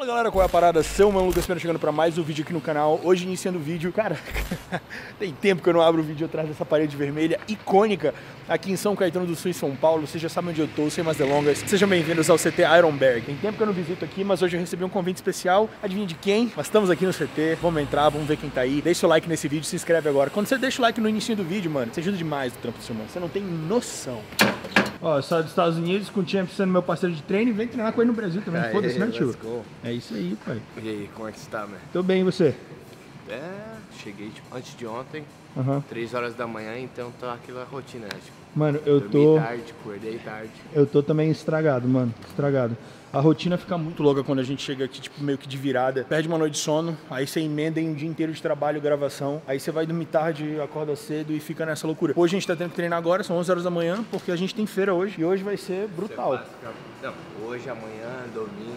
Fala galera, qual é a parada? Seu Mano Lucas Pena chegando pra mais um vídeo aqui no canal. Hoje iniciando o vídeo, cara, tem tempo que eu não abro o vídeo atrás dessa parede vermelha icônica aqui em São Caetano do Sul, em São Paulo. Vocês já sabem onde eu tô, sem mais delongas. Sejam bem-vindos ao CT Ironberg. Tem tempo que eu não visito aqui, mas hoje eu recebi um convite especial. Adivinha de quem? Mas estamos aqui no CT, vamos entrar, vamos ver quem tá aí. Deixa o like nesse vídeo, se inscreve agora. Quando você deixa o like no início do vídeo, mano, você ajuda demais o trampo do seu mano. Você não tem noção. Ó, eu saio dos Estados Unidos com o Champ sendo meu parceiro de treino e vem treinar com ele no Brasil também. Foda-se, né, tio? É isso aí, pai. E aí, como é que você tá, velho? Tô bem, e você? Cheguei tipo, antes de ontem, 3 horas da manhã, então tá aquela rotina, né? Tipo, mano, eu dormi tô... tarde, acordei tarde. Eu tô também estragado, mano, estragado. A rotina fica muito louca quando a gente chega aqui, tipo, meio que de virada. Perde uma noite de sono, aí você emenda em um dia inteiro de trabalho, gravação. Aí você vai dormir tarde, acorda cedo e fica nessa loucura. Hoje a gente tá tendo que treinar agora, são 11 horas da manhã, porque a gente tem feira hoje. E hoje vai ser brutal. Não, hoje, amanhã, domingo.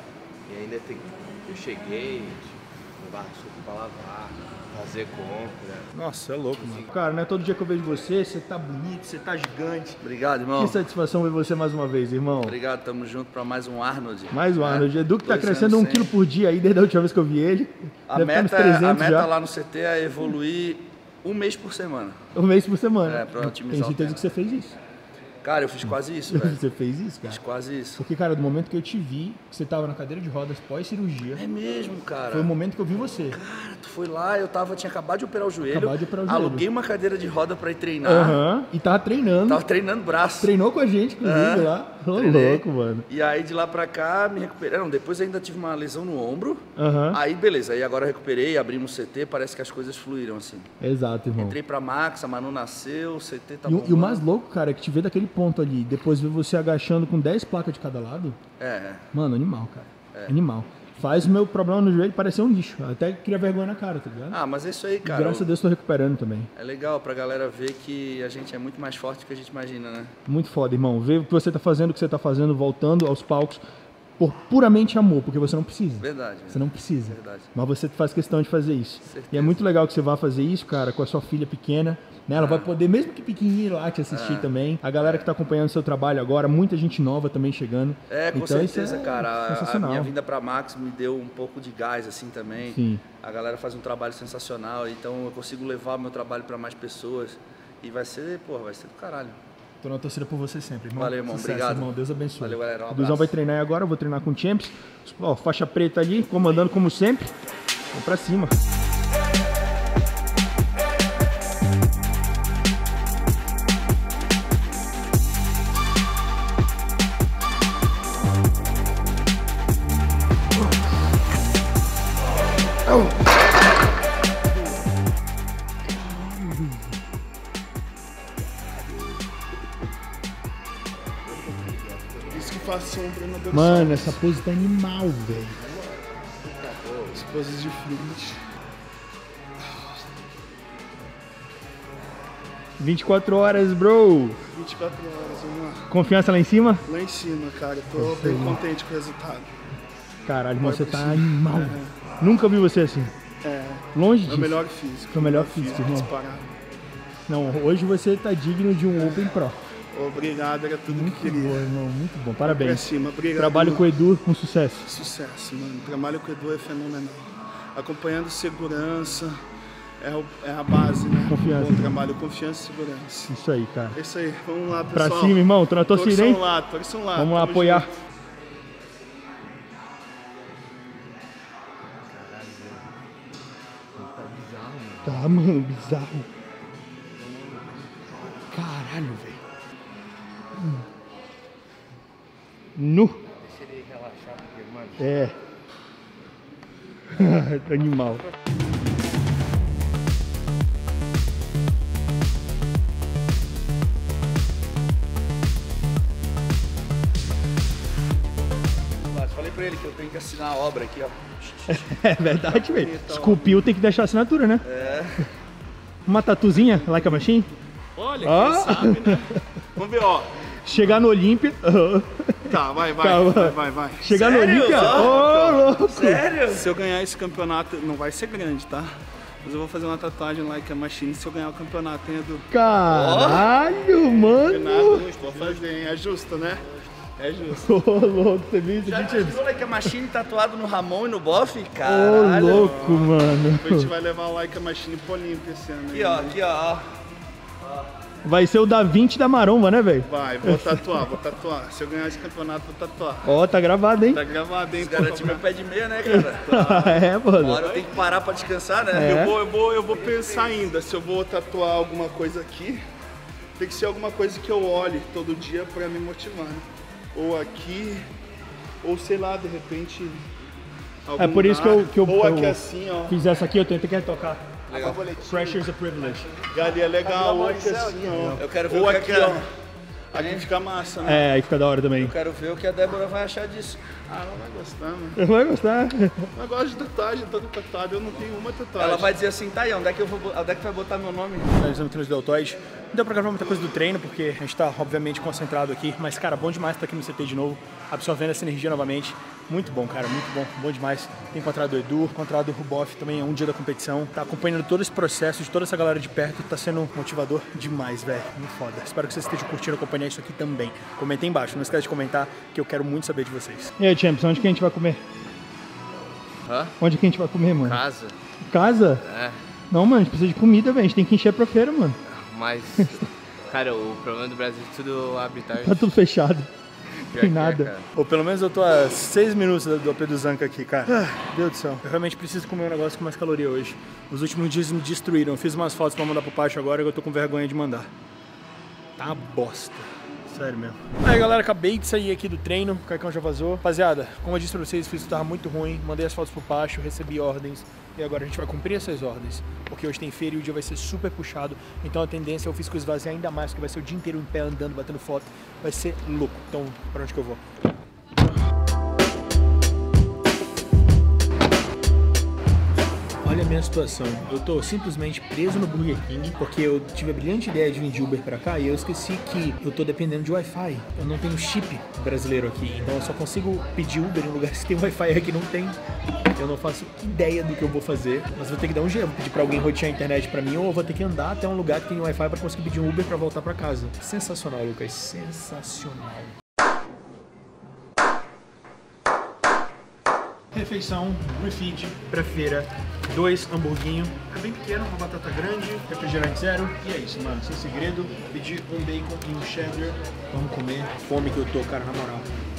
E ainda tem... Eu cheguei, levar suco pra lavar, fazer compra. Nossa, é louco, mano. Cara, não é todo dia que eu vejo você, você tá bonito, você tá gigante. Obrigado, irmão. Que satisfação ver você mais uma vez, irmão. Obrigado, tamo junto pra mais um Arnold. Mais um Arnold. Edu que tá crescendo 1 quilo por dia aí desde a última vez que eu vi ele. A meta lá no CT é evoluir 1 mês por semana. 1 mês por semana. É, pra otimizar. Tenho certeza que você fez isso. Cara, eu fiz quase isso, velho. Você fez isso, cara? Fiz quase isso. Porque, cara, do momento que eu te vi, que você tava na cadeira de rodas pós-cirurgia. É mesmo, cara. Foi o momento que eu vi você. Cara, tu foi lá, tinha acabado de operar o joelho. Acabado de operar o joelho. Aluguei uma cadeira de roda pra ir treinar. E tava treinando. Tava treinando braço. Treinou com a gente, inclusive, lá. Ô, louco, mano. E aí, de lá pra cá, me recuperei. Não, depois ainda tive uma lesão no ombro. Aí, beleza. Aí agora eu recuperei, abrimos o CT, parece que as coisas fluíram, assim. Exato, irmão. Entrei pra Max, a Manu nasceu, o CT tá E o mais louco, cara, é que te vê daquele ponto ali, depois ver você agachando com 10 placas de cada lado. Mano, animal, cara. Animal. Faz o meu problema no joelho parecer um lixo. Eu até cria vergonha na cara, tá ligado? Ah, mas é isso aí, cara. E graças a Deus tô recuperando também. É legal pra galera ver que a gente é muito mais forte do que a gente imagina, né? Muito foda, irmão. Ver o que você tá fazendo, voltando aos palcos por puramente amor, porque você não precisa. Verdade. Você não precisa. Verdade. Mas você faz questão de fazer isso. Certeza. E é muito legal que você vá fazer isso, cara, com a sua filha pequena. Né? Ela vai poder, mesmo que pequenininha, ir lá te assistir também. A galera que tá acompanhando o seu trabalho agora, muita gente nova também chegando. Com então, certeza, cara. Sensacional. A minha vinda pra Max me deu um pouco de gás, assim, também. Sim. A galera faz um trabalho sensacional, então eu consigo levar meu trabalho pra mais pessoas. E vai ser do caralho. Tô na torcida por você sempre, irmão. Valeu, irmão. Sucesso, obrigado. Irmão. Deus abençoe. Valeu, galera. Um O Duzão abraço. vai treinar agora, eu vou treinar com o Champs. Ó, faixa preta ali, comandando como sempre. Vamos pra cima. Isso que faz sombra na dor. Mano, essa pose tá animal, velho. As poses de frente. 24 horas, bro. 24 horas, vamos lá. Confiança lá em cima? Lá em cima, cara. Tô bem contente com o resultado. Caralho, irmão, você tá animal. Nunca vi você assim. Longe disso. É o melhor físico. É o melhor físico, irmão. Disparado. Não, hoje você tá digno de um Open Pro. Obrigado, era tudo Muito que queria. bom, irmão, muito bom. Pra Parabéns. cima, obrigado. Trabalho com o Edu com sucesso. Sucesso, mano. O trabalho com o Edu é fenomenal. Acompanhando segurança é a base, né? Confiança. Bom trabalho, confiança e segurança. Isso aí, cara. É isso aí, vamos lá, pessoal. Pra cima, irmão. Tô na torcida, hein? Torçam lá. Vamos lá Tamo apoiar. junto. Tá, mano, bizarro. Caralho, velho. Nu. Deixa ele relaxar, porque, mano... Animal. Falei pra ele que eu tenho que assinar a obra aqui, ó. É verdade, velho. Esculpiu, tem que deixar a assinatura, né? Uma tatuzinha, like a machine. Olha, quem sabe, né? Vamos ver, ó. Chegar no Olímpia. Tá, vai. Chegar no Sério? Olímpia. Ô, louco. Sério? Se eu ganhar esse campeonato, não vai ser grande, tá? Mas eu vou fazer uma tatuagem like a machine se eu ganhar o campeonato, hein, Edu? Caralho, mano. Campeonato, vou fazer, hein? É justo, né? É justo. Ô, louco, você viu isso Já aqui, viu o Like a Machine tatuado no Ramon e no Boff? Caralho. Ô, louco, mano. A gente vai levar o Like a Machine pro Olímpia esse ano. Aqui, ó. Vai ser o Da Vinci da Maromba, né, velho? Vai, vou tatuar. Se eu ganhar esse campeonato, vou tatuar. Ó, tá gravado, hein? Tá gravado, hein? Garanti meu pé de meia, né, cara? É, Uma mano. hora eu tenho que parar pra descansar, né? É. Eu vou pensar ainda se eu vou tatuar alguma coisa aqui. Tem que ser alguma coisa que eu olhe todo dia pra me motivar, né? Ou aqui, ou sei lá, de repente... É por isso que eu ou aqui assim, ó. fiz essa aqui, eu tentei tocar. Legal. Pressure's a privilege. E ali é legal, ou aqui assim, ó. Eu quero ver Ou o que aqui, é que ó. Aqui fica massa, né? É, aí fica da hora também. Eu quero ver o que a Débora vai achar disso. Ah, ela vai gostar, mano. Vai gostar. Eu gosto de tatuagem, todo tatuado, eu não tenho uma tatuagem. Ela vai dizer assim, tá aí, onde é que tu vai botar meu nome? Finalizando aqui nos deltoides. Não deu pra gravar muita coisa do treino, porque a gente tá, obviamente, concentrado aqui. Mas, cara, bom demais estar aqui no CT de novo, absorvendo essa energia novamente. Muito bom, cara, muito bom. Bom demais. Tem encontrado o Edu, encontrado o Ruboff também, é um dia da competição. Tá acompanhando todo esse processo de toda essa galera de perto. Tá sendo motivador demais, velho. Muito foda. Espero que vocês estejam curtindo acompanhar isso aqui também. Comentem embaixo, não esquece de comentar, que eu quero muito saber de vocês. E aí, Champs, onde que a gente vai comer? Hã? Onde que a gente vai comer, mano? Casa? Casa? É. Não, mano, a gente precisa de comida, velho. A gente tem que encher pra feira, mano. Mas, cara, o problema do Brasil é tudo abre tarde. Tá tudo fechado. Pior Tem que é, nada. cara. Ou pelo menos eu tô a 6 minutos do AP do Zanca aqui, cara. Deus do céu. Eu realmente preciso comer um negócio com mais caloria hoje. Os últimos dias me destruíram. Eu fiz umas fotos pra mandar pro Pacho agora que eu tô com vergonha de mandar. Tá uma bosta. Sério mesmo. Aí, galera, acabei de sair aqui do treino. O Caicão já vazou. Rapaziada, como eu disse pra vocês, o físico tava muito ruim. Mandei as fotos pro Pacho, recebi ordens. E agora a gente vai cumprir essas ordens. Porque hoje tem feira e o dia vai ser super puxado. Então a tendência é o físico esvaziar ainda mais, porque vai ser o dia inteiro em pé, andando, batendo foto. Vai ser louco. Então, pra onde que eu vou? Olha a minha situação, eu tô simplesmente preso no Burger King porque eu tive a brilhante ideia de vir de Uber pra cá e eu esqueci que eu tô dependendo de Wi-Fi. Eu não tenho chip brasileiro aqui, então eu só consigo pedir Uber em lugares que tem Wi-Fi, aqui não tem. Eu não faço ideia do que eu vou fazer, mas vou ter que dar um jeito, vou pedir pra alguém rotear a internet pra mim ou eu vou ter que andar até um lugar que tem Wi-Fi pra conseguir pedir um Uber pra voltar pra casa. Sensacional, Lucas, sensacional. Refeição, refeed, pré-feira, 2 hamburguinhos, é bem pequeno, uma batata grande, refrigerante zero, e é isso, mano, sem segredo, pedi um bacon e um cheddar, vamos comer, fome que eu tô, cara, na moral.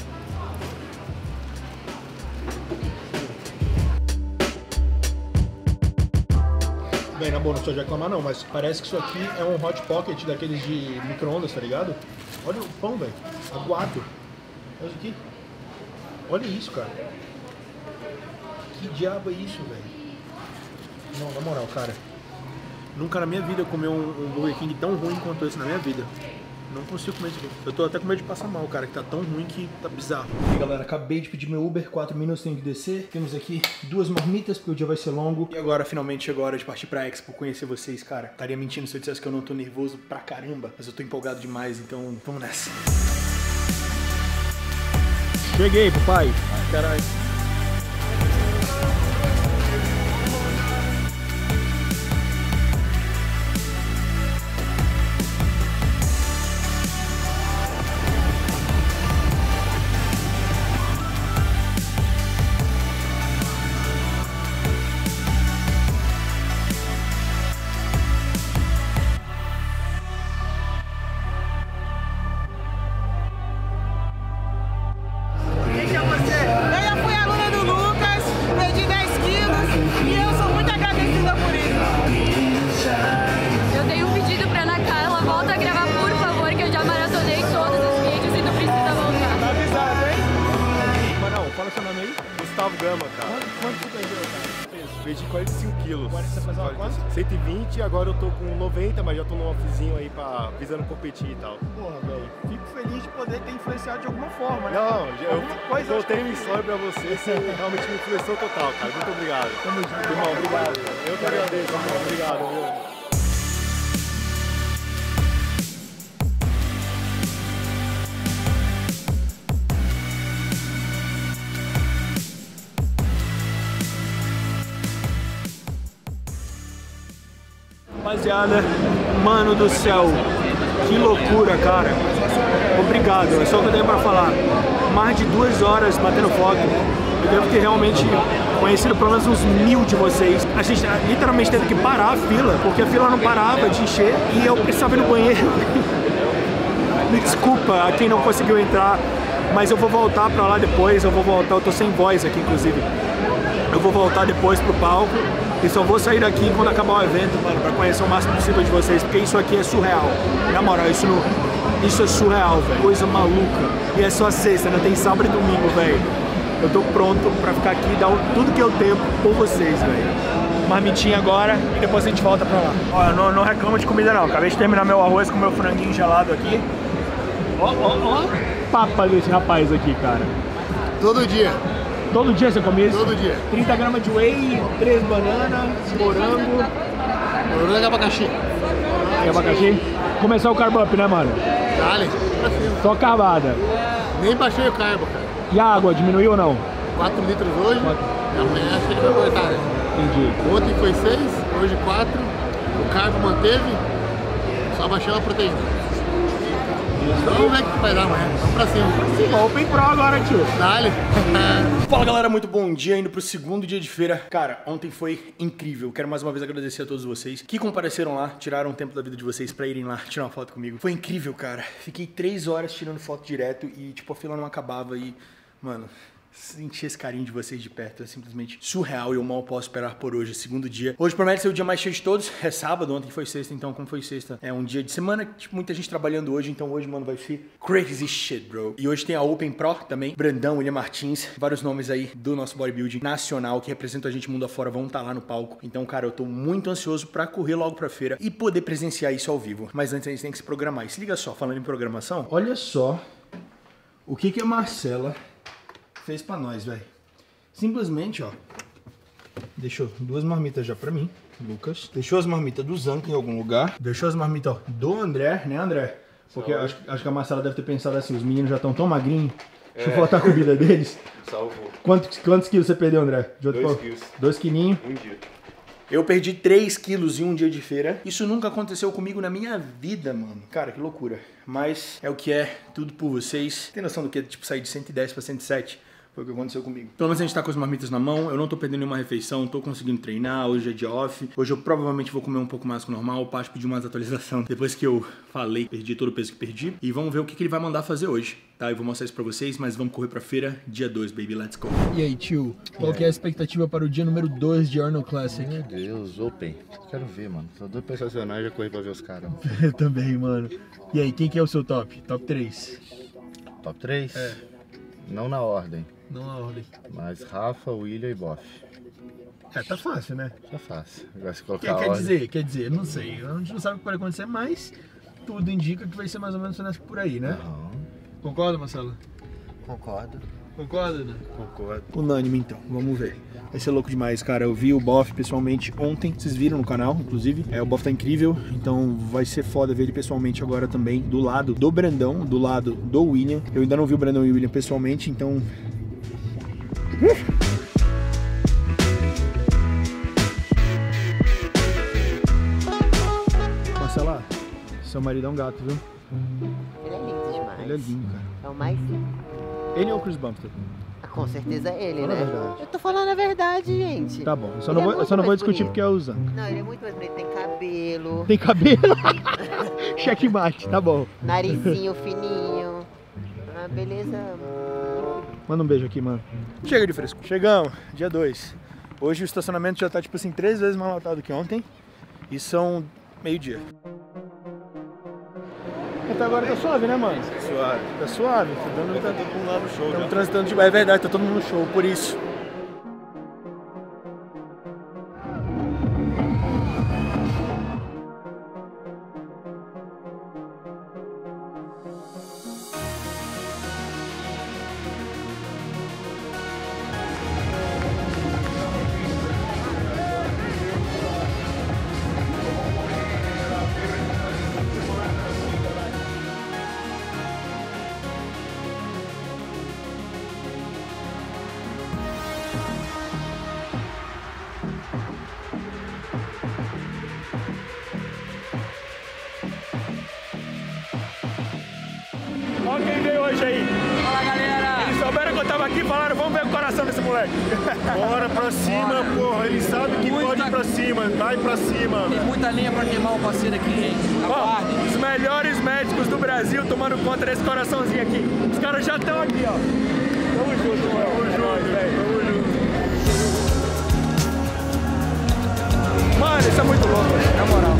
Bem, na boa, não sou de reclamar não, mas parece que isso aqui é um hot pocket daqueles de micro-ondas, tá ligado? Olha o pão, velho, aguado, olha isso aqui, olha isso, cara. Que diabo é isso, velho? Não, na moral, cara. Nunca na minha vida eu comi um Burger King tão ruim quanto esse na minha vida. Não consigo comer isso aqui. Eu tô até com medo de passar mal, cara, que tá tão ruim que tá bizarro. E galera, acabei de pedir meu Uber, 4 minutos tenho que descer. Temos aqui 2 marmitas, porque o dia vai ser longo. E agora, finalmente, chegou a hora de partir pra Expo, conhecer vocês, cara. Estaria mentindo se eu dissesse que eu não tô nervoso pra caramba. Mas eu tô empolgado demais, então vamos nessa. Cheguei, papai. Ai, caralho. Gama, cara. Quanto você perdeu, cara? Perdi 45 quilos. Agora você faz uma quanto? 120, agora eu tô com 90, mas já tô num offzinho aí visando competir e tal. Porra, velho. Fico feliz de poder ter influenciado de alguma forma, né? Não, eu tenho uma história pra você, você realmente me influenciou total, cara. Muito obrigado. Tamo junto. Irmão, obrigado. Eu que agradeço, irmão. Obrigado, viu? Rapaziada, mano do céu, que loucura, cara. obrigado, é só o que eu tenho pra falar. Mais de 2 horas batendo foto. Eu devo ter realmente conhecido pelo menos uns 1000 de vocês. A gente literalmente teve que parar a fila, porque a fila não parava de encher e eu precisava ir no banheiro. Me desculpa a quem não conseguiu entrar, mas eu vou voltar pra lá depois, eu tô sem voz aqui inclusive. Eu vou voltar depois pro palco e só vou sair daqui quando acabar o evento, mano, pra conhecer o máximo possível de vocês, porque isso aqui é surreal. Na moral, isso é surreal, velho. Coisa maluca. E é só sexta, não tem sábado e domingo, velho. Eu tô pronto pra ficar aqui e dar tudo que eu tenho por vocês, velho. Marmitinha agora e depois a gente volta pra lá. Olha, não reclamo de comida não. Acabei de terminar meu arroz com meu franguinho gelado aqui. Ó, papa desse rapaz aqui, cara. Todo dia. Todo dia você come isso? Todo dia. 30 gramas de whey, 3 bananas, morango. Morango e abacaxi. E abacaxi? Começar o carb up, né, mano? Dale, pra cima. Só carbada. Nem baixei o carbo, cara. E a água, diminuiu ou não? 4 litros hoje. E amanhã acho que ele vai cortar, né? Entendi. Ontem foi 6, hoje 4. O carbo manteve, só baixou a proteína. Vamos ver o que vai dar amanhã. Vamos pra cima. Open Pro agora, tio. Dale. Fala, galera, muito bom dia, indo pro segundo dia de feira. Cara, ontem foi incrível. Quero mais uma vez agradecer a todos vocês que compareceram lá, tiraram um tempo da vida de vocês pra irem lá tirar uma foto comigo. Foi incrível, cara. Fiquei 3 horas tirando foto direto e, tipo, a fila não acabava e, mano, sentir esse carinho de vocês de perto é simplesmente surreal e eu mal posso esperar por hoje, segundo dia. Hoje promete ser o dia mais cheio de todos, é sábado, ontem foi sexta, então como foi sexta, é um dia de semana, tipo, muita gente trabalhando hoje, então hoje, mano, vai ser crazy shit, bro. E hoje tem a Open Pro também, Brandão, William Martins, vários nomes aí do nosso bodybuilding nacional que representam a gente mundo afora, vão estar lá no palco. Então, cara, eu tô muito ansioso pra correr logo pra feira e poder presenciar isso ao vivo. Mas antes a gente tem que se programar. E se liga só, falando em programação, olha só o que a Marcela fez pra nós, velho. Simplesmente, ó, deixou 2 marmitas já pra mim, Lucas. Deixou as marmitas do Zanca em algum lugar. Deixou as marmitas, ó, do André, né, André? Porque acho que a Marcela deve ter pensado assim, os meninos já estão tão magrinhos, deixa eu faltar a comida deles. Salvou. Quantos quilos você perdeu, André? 2 quilos. 2 quilinhos. Um dia. Eu perdi 3 quilos em um dia de feira. Isso nunca aconteceu comigo na minha vida, mano. Cara, que loucura. Mas é o que é, tudo por vocês. Tem noção do que é, tipo, sair de 110 pra 107? Foi o que aconteceu comigo. Pelo menos a gente tá com as marmitas na mão, eu não tô perdendo nenhuma refeição, tô conseguindo treinar, hoje é dia off. Hoje eu provavelmente vou comer um pouco mais que o normal, o Pacho pediu mais atualização. Depois que eu falei, perdi todo o peso que perdi. E vamos ver o que ele vai mandar fazer hoje, tá? Eu vou mostrar isso pra vocês, mas vamos correr pra feira, dia 2, baby, let's go. E aí, tio, qual que é a expectativa para o dia número 2 de Arnold Classic? Meu Deus, Open. Quero ver, mano. Só doido pra estacionar e já corri pra ver os caras. Eu também, mano. E aí, quem que é o seu top? Top 3? Top 3? É. Não na ordem. Não na ordem. Mas Rafa, William e Boff. É, tá fácil, né? Tá fácil. Agora se colocar a Quer dizer, não sei. A gente não sabe o que pode acontecer, mas tudo indica que vai ser mais ou menos por aí, né? Não. Concorda, Marcelo? Concordo. Concorda, né? Concordo. Unânime, então. Vamos ver. Vai ser louco demais, cara. Eu vi o Boff pessoalmente ontem. Vocês viram no canal, inclusive. O Boff tá incrível. Então vai ser foda ver ele pessoalmente agora também. Do lado do Brandão, do lado do William. Eu ainda não vi o Brandão e o William pessoalmente, então... Marcela, seu marido é um gato, viu? Ele é lindo demais. Ele é lindo, cara. É o mais lindo. Ele é o Chris Bumstead? Com certeza é ele, Fala a né? verdade. Eu tô falando a verdade, gente. Tá bom, eu só Ele não é vou, muito mais discutir bonito. porque é o Zanca. Não, ele é muito mais bonito. Tem cabelo, Tem cabelo? Checkmate, tá bom. narizinho fininho. Ah, beleza. Manda um beijo aqui, mano. Chega de fresco. Chegamos, dia 2. Hoje o estacionamento já tá, tipo assim, 3 vezes mais lotado que ontem. E são meio-dia. Até agora tá suave, né, mano? Suave. Tá suave. Tá dando... Tá todo mundo lá no show, Estamos já. transitando de... É verdade, tá todo mundo no show, por isso. Vamos ver o coração desse moleque. Bora pra cima, porra. Ele sabe que pode ir pra cima. Vai pra cima. Tem muita linha pra queimar o parceiro aqui, hein? Ó, os melhores médicos do Brasil tomando conta desse coraçãozinho aqui. Os caras já estão aqui, ó. Tamo junto, mano. Tamo junto, velho. Tamo junto. Mano, isso é muito louco, velho. Na moral.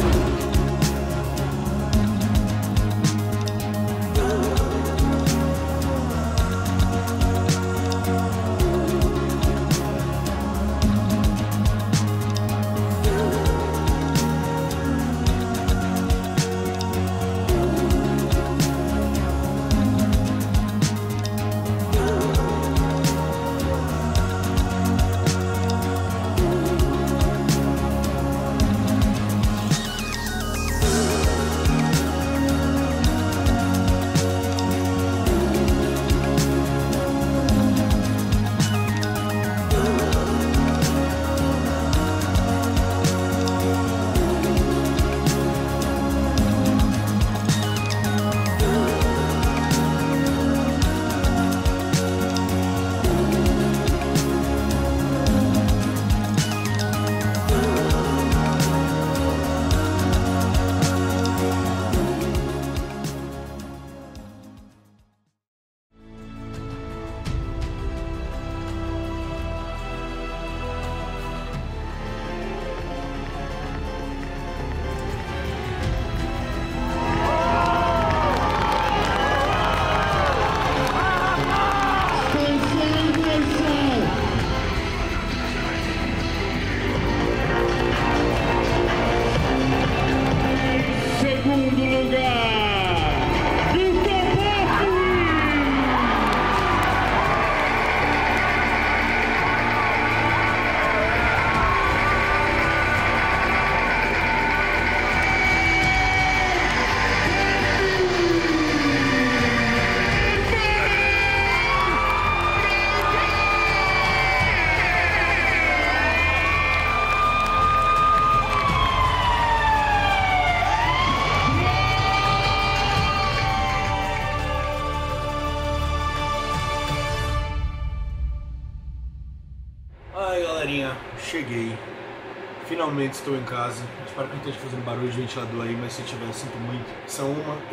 Cheguei. Finalmente estou em casa. Espero que não esteja fazendo barulho de ventilador aí, mas se tiver, sinto muito. São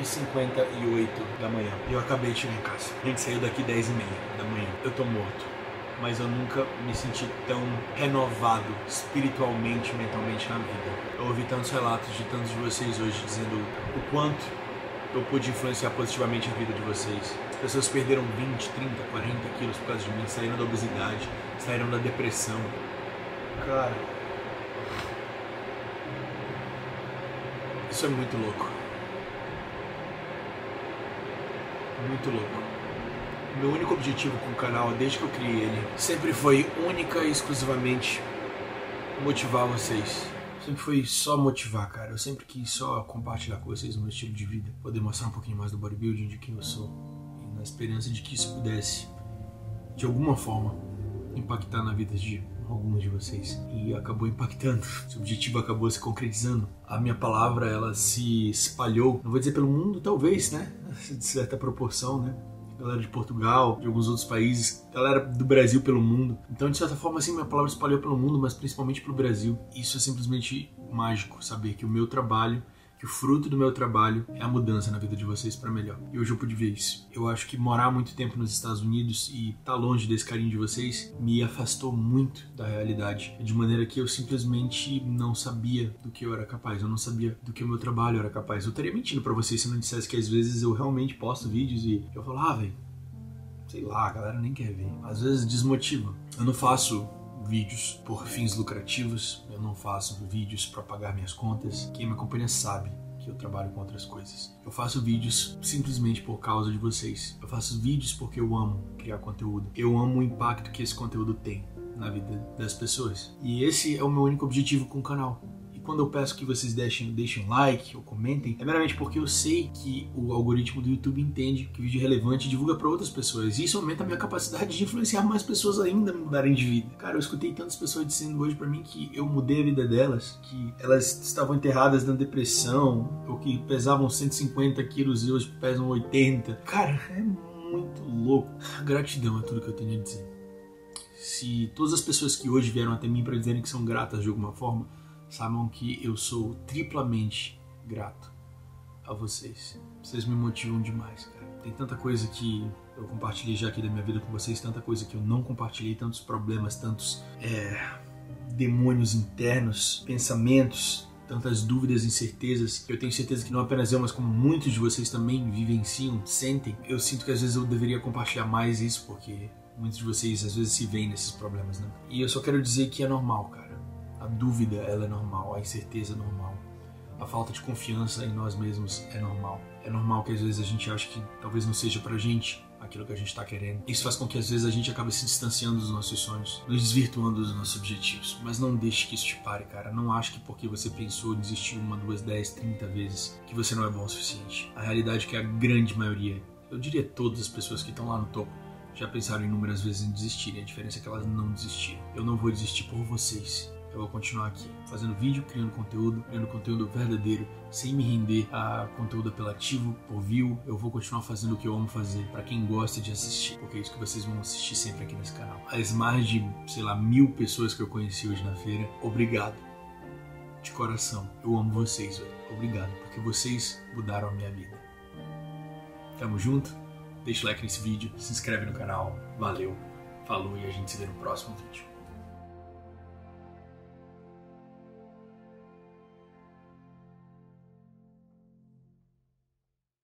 1h58 da manhã. Eu acabei de chegar em casa. A gente saiu daqui 10h30 da manhã. Eu tô morto. Mas eu nunca me senti tão renovado espiritualmente, mentalmente na vida. Eu ouvi tantos relatos de tantos de vocês hoje dizendo o quanto eu pude influenciar positivamente a vida de vocês. As pessoas perderam 20, 30, 40 quilos por causa de mim, saíram da obesidade, saíram da depressão. Cara, isso é muito louco. Muito louco. Meu único objetivo com o canal, desde que eu criei ele, sempre foi única e exclusivamente motivar vocês. Sempre foi só motivar, cara. Eu sempre quis só compartilhar com vocês o meu estilo de vida, poder mostrar um pouquinho mais do bodybuilding, de quem eu sou, e na esperança de que isso pudesse, de alguma forma, impactar na vida de alguns de vocês. E acabou impactando. Esse objetivo acabou se concretizando. A minha palavra, ela se espalhou, não vou dizer pelo mundo, talvez, né? De certa proporção, né? Galera de Portugal, de alguns outros países, galera do Brasil pelo mundo. Então, de certa forma, assim, minha palavra se espalhou pelo mundo, mas principalmente pelo Brasil. Isso é simplesmente mágico, saber que o meu trabalho, que o fruto do meu trabalho é a mudança na vida de vocês para melhor. E hoje eu pude ver isso. Eu acho que morar muito tempo nos Estados Unidos e estar longe desse carinho de vocês me afastou muito da realidade, de maneira que eu simplesmente não sabia do que eu era capaz, eu não sabia do que o meu trabalho era capaz. Eu estaria mentindo para vocês se eu não dissesse que às vezes eu realmente posto vídeos e eu falo, velho, sei lá, a galera nem quer ver. Às vezes desmotiva. Eu não faço vídeos por fins lucrativos, eu não faço vídeos para pagar minhas contas. Quem me acompanha sabe que eu trabalho com outras coisas. Eu faço vídeos simplesmente por causa de vocês. Eu faço vídeos porque eu amo criar conteúdo. Eu amo o impacto que esse conteúdo tem na vida das pessoas. E esse é o meu único objetivo com o canal. Quando eu peço que vocês deixem like ou comentem, é meramente porque eu sei que o algoritmo do YouTube entende que o vídeo é relevante e divulga para outras pessoas. E isso aumenta a minha capacidade de influenciar mais pessoas ainda a mudarem de vida. Cara, eu escutei tantas pessoas dizendo hoje para mim que eu mudei a vida delas, que elas estavam enterradas na depressão, ou que pesavam 150 quilos e hoje pesam 80. Cara, é muito louco. Gratidão é tudo que eu tenho a dizer. Se todas as pessoas que hoje vieram até mim para dizerem que são gratas de alguma forma, saibam que eu sou triplamente grato a vocês. Vocês me motivam demais, cara. Tem tanta coisa que eu compartilhei já aqui da minha vida com vocês, tanta coisa que eu não compartilhei, tantos problemas, tantos demônios internos, pensamentos, tantas dúvidas e incertezas, que eu tenho certeza que não apenas eu, mas como muitos de vocês também vivenciam, sentem. Eu sinto que às vezes eu deveria compartilhar mais isso, porque muitos de vocês às vezes se veem nesses problemas, né? E eu só quero dizer que é normal, cara. A dúvida, ela é normal, a incerteza é normal. A falta de confiança em nós mesmos é normal. É normal que às vezes a gente ache que talvez não seja pra gente aquilo que a gente tá querendo. Isso faz com que às vezes a gente acabe se distanciando dos nossos sonhos, nos desvirtuando dos nossos objetivos. Mas não deixe que isso te pare, cara. Não ache que porque você pensou, desistiu 1, 2, 10, 30 vezes, que você não é bom o suficiente. A realidade é que a grande maioria, eu diria todas as pessoas que estão lá no topo, já pensaram inúmeras vezes em desistirem. A diferença é que elas não desistiram. Eu não vou desistir por vocês. Eu vou continuar aqui, fazendo vídeo, criando conteúdo verdadeiro, sem me render a conteúdo apelativo por view. Eu vou continuar fazendo o que eu amo fazer, pra quem gosta de assistir, porque é isso que vocês vão assistir sempre aqui nesse canal. As mais de, sei lá, 1000 pessoas que eu conheci hoje na feira, obrigado. De coração, eu amo vocês, velho. Obrigado, porque vocês mudaram a minha vida. Tamo junto, deixa o like nesse vídeo, se inscreve no canal, valeu, falou e a gente se vê no próximo vídeo.